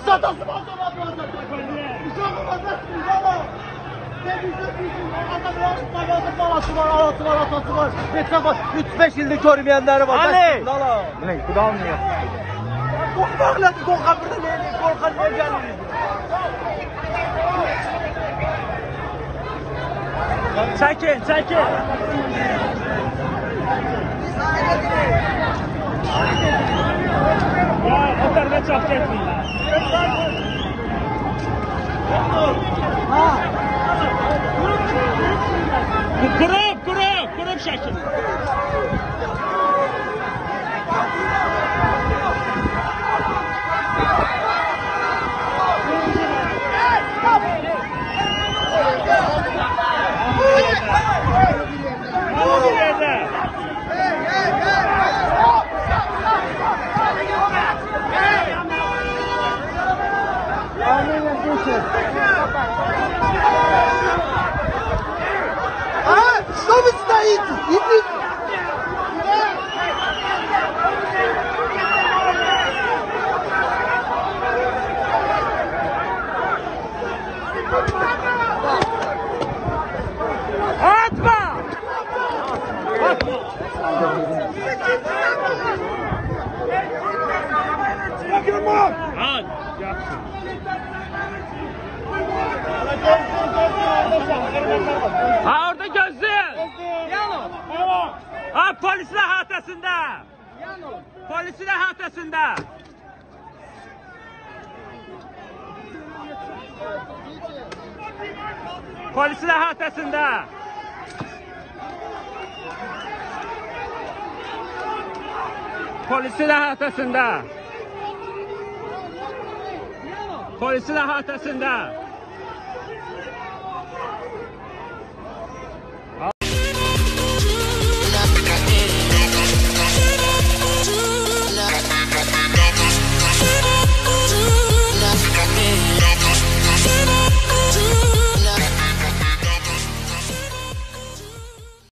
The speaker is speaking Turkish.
Satası var, balası var, atası var. 3-5 yıllık görmeyenleri var. Ali! Ne? Kulağımıyor. Korkmakla korkan burada ne? Korkan ne geliriz? Çekil, çekil. Ya o tarafa çok geçmeyin. Grup şekil. Что вы стоите? Идите! Atma! Al, yapsın. Ha orada gözlüyor. Ha polisin hatasında. Polisin hatasında. Polisin hatasında. Polisin hatasında. Polisin hatasında.